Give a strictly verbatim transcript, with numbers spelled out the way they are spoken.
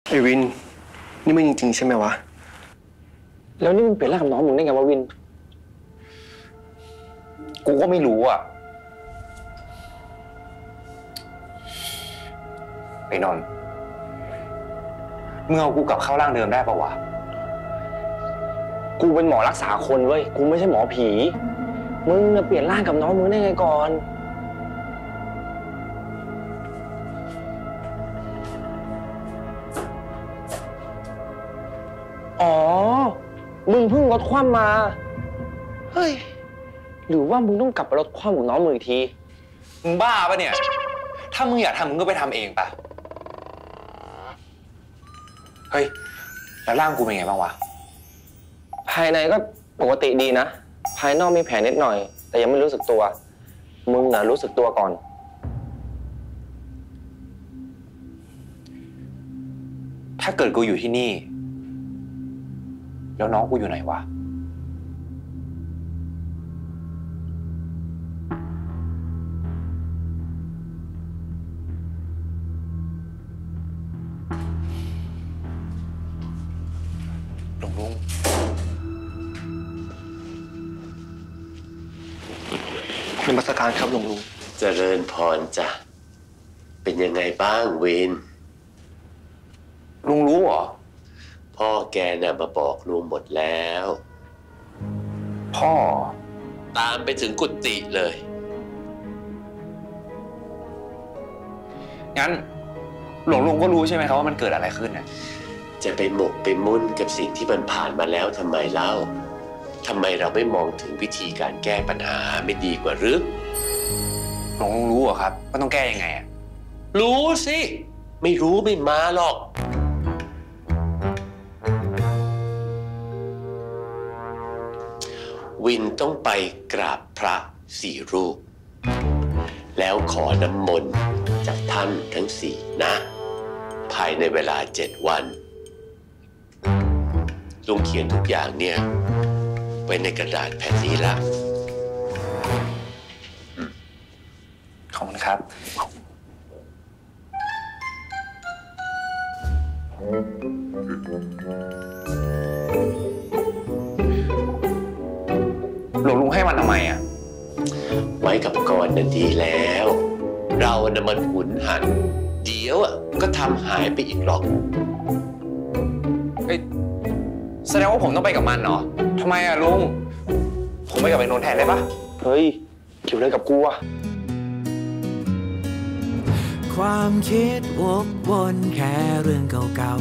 ไอวินนี่ไม่จริงๆใช่ไหมวะแล้วนี่มึงเปลี่ยนร่างกับน้องมึงได้ไงวะวินกูก็ไม่รู้อ่ะไอ้นนท์มึงเอากูกลับเข้าร่างเดิมได้ปะวะกูเป็นหมอรักษาคนเว้ยกูไม่ใช่หมอผีมึงเปลี่ยนร่างกับน้องมึงได้ไงก่อนอ๋อมึงเพิ่งลดความมาเฮ้ยหรือว่ามึงต้องกลับไปลดความของน้องมึงอีกทีมึงบ้าปะเนี่ยถ้ามึงอยากทำมึงก็ไปทำเองปะเฮ้ยแล้วร่างกูเป็นไงบ้างวะภายในก็ปกติดีนะภายนอกมีแผลนิดหน่อยแต่ยังไม่รู้สึกตัวมึงน่ะรู้สึกตัวก่อนถ้าเกิดกูอยู่ที่นี่แล้วน้องกูอยู่ไหนวะลุงลุงนมัสการครับลุงลุงเจริญพรจ้ะเป็นยังไงบ้างวินลุงรู้เหรอพ่อแกน่ะมาบอกลุงหมดแล้วพ่อตามไปถึงกุฏิเลยงั้นหลวงลุงก็รู้ใช่ไหมครับว่ามันเกิดอะไรขึ้นน่ะจะไปหมกไปมุ่นกับสิ่งที่มันผ่านมาแล้วทำไมเล่าทำไมเราไม่มองถึงวิธีการแก้ปัญหาไม่ดีกว่าหรือหลวงลุงรู้เหรอครับว่าต้องแก้ยังไงอ่ะรู้สิไม่รู้ไม่มาหรอกวินต้องไปกราบพระสี่รูปแล้วขอน้ำมนต์จากท่านทั้งสี่นะภายในเวลาเจ็ดวันลุงเขียนทุกอย่างเนี่ยไว้ในกระดาษแผ่นนี้ละขอบคุณครับหลวงลุงให้มันทำไมอ่ะไว้กับกรนั่นดีแล้วเราน่ะมันหุนหันเดี๋ยวอ่ะก็ทำหายไปอีกหรอกเฮ้ยแสดงว่าผมต้องไปกับมันเหรอทำไมอ่ะลุงผมไปกับไอ้นนท์แทนได้ปะเฮ้ยเกี่ยวอะไรกับกูอ่ะความคิดวกวนแค่เรื่องเก่าๆ